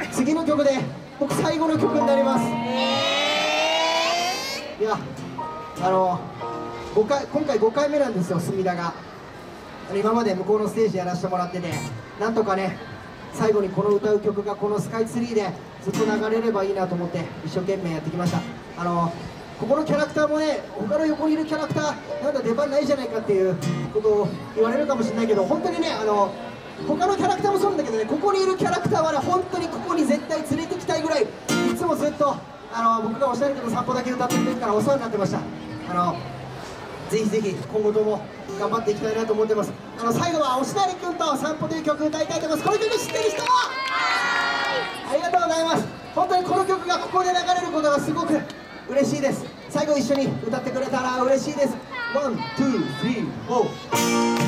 次の曲で僕最後の曲になります。いや今回5回目なんですよ、隅田が。今まで向こうのステージやらせてもらってて、なんとかね最後にこの歌う曲がこのスカイツリーでずっと流れればいいなと思って一生懸命やってきました。ここのキャラクターもね、他の横にいるキャラクターなんだ出番ないじゃないかっていうことを言われるかもしれないけど、本当にね他のキャラクターもそうなんだけどね、ここにいるキャラクターはね本当にここに絶対連れてきたいぐらい、いつもずっと僕がおしゃれの散歩だけ歌ってる時からお世話になってました。ぜひぜひ今後とも頑張っていきたいなと思ってます。最後はおしなりくんと散歩という曲歌いたいと思います。この曲知ってる人？ありがとうございます。本当にこの曲がここで流れることがすごく嬉しいです。最後一緒に歌ってくれたら嬉しいです。ワン、ツー、スリー、フォー。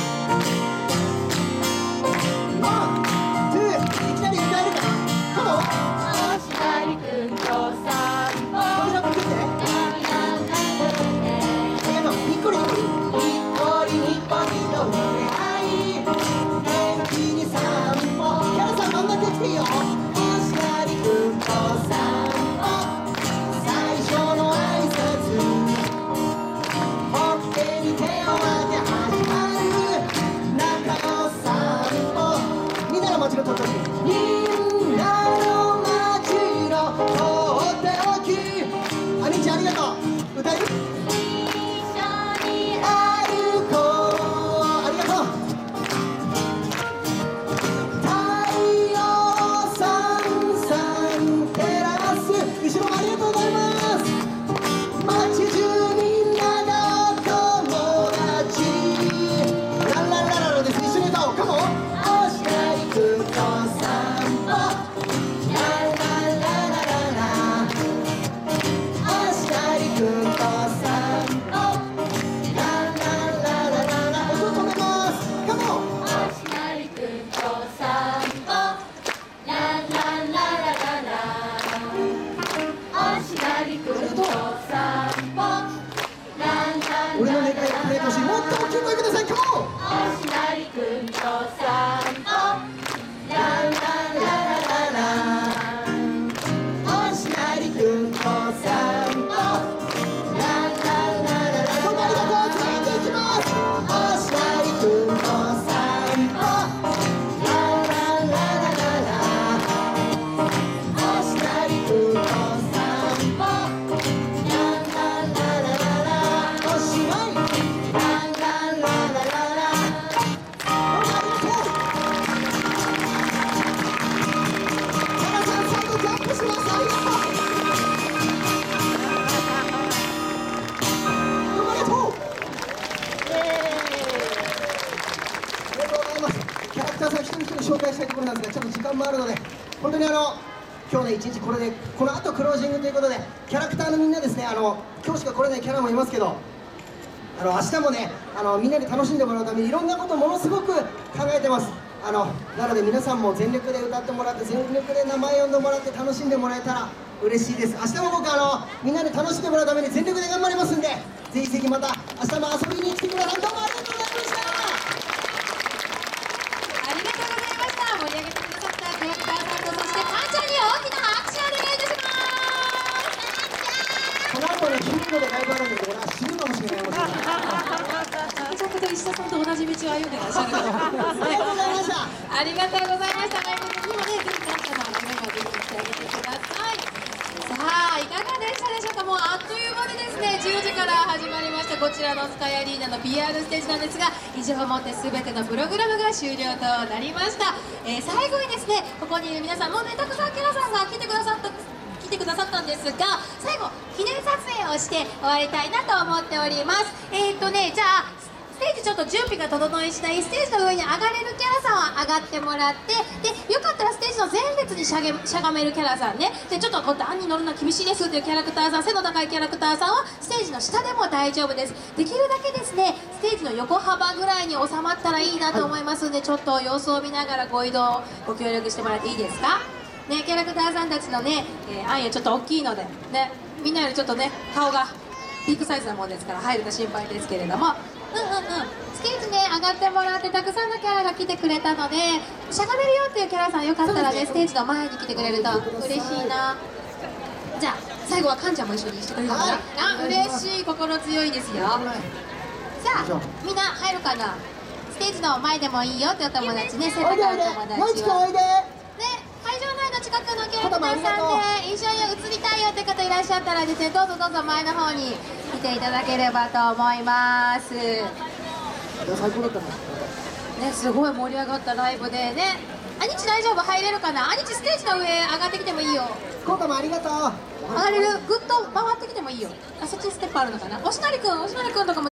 俺の願いを叶えてほしい。もっと大きい声ください。カモン。おしなりくんと散歩ララララララ、おしなりくんと散歩ラララララ。どうもありがとう。続いていきます。おしなりくんと散歩ララララララ、おしなりくんと散歩紹介したいところなんですが、ちょっと時間もあるので、本当に今日ね一日これでこの後クロージングということで、キャラクターのみんなですね、今日しか来れないキャラもいますけど、明日もねみんなに楽しんでもらうためにいろんなことをものすごく考えてます。なので皆さんも全力で歌ってもらって、全力で名前呼んでもらって楽しんでもらえたら嬉しいです。明日も僕みんなに楽しんでもらうために全力で頑張りますんで、ぜひぜひまた明日も遊びに来てください。どうもありがとうございました。 盛り上げてくださったキャラクターさんと、そしてカンちゃんに大きな拍手をお願いいたします。 この後ね、ヒントでライブあるんで、俺は死ぬかもしれない。 カンちゃんと石田さんと同じ道を歩んでらっしゃるのありがとうございました。 ありがとうございました。来年にもね、ぜひカンちゃんの夢もぜひしてあげてください。さあ、いかがでしたでしょうか。もうあっという間でですね、10時から始まりましたこちらのスカイアリーナの PR ステージなんですが、以上をもって全てのプログラムが終了となりました。最後にですね、ここにいる皆さんもうね、たくさんキャラさんが来てくださったんですが、最後記念撮影をして終わりたいなと思っております。じゃあステージちょっと準備が整い次第、ステージの上に上がれるキャラさんは上がってもらって、でよかったらステージの前列にしゃがめるキャラさんね、でちょっとこう段に乗るの厳しいですっていうキャラクターさん、背の高いキャラクターさんはステージの下でも大丈夫です。できるだけですね、ステージの横幅ぐらいに収まったらいいなと思いますので、ちょっと様子を見ながらご移動ご協力してもらっていいですかね。キャラクターさんたちのね、あんやちょっと大きいのでね、みんなよりちょっとね顔がビッグサイズなものですから入ると心配ですけれども、スステージね上がってもらってたくさんのキャラが来てくれたので、しゃがめるよっていうキャラさんよかったらねステージの前に来てくれると嬉しいな。じゃあ最後はカンちゃんも一緒にしてくれるかな、あ嬉しい、心強いですよ。さあみんな入るかな。ステージの前でもいいよってお友達ね、背中の友達はね、会場内の近くのキャラクターさんで一緒に映りたいよって方いらっしゃったらですね、どうぞどうぞ前の方に来ていただければと思います。 最高だったね、すごい盛り上がったライブでね。アニチ大丈夫？入れるかな。アニチステージの上上がってきてもいいよ。 コータもありがとう。 上がれる？ぐっと回ってきてもいいよ。あ、そっちステップあるのかな。おしなりくんとかも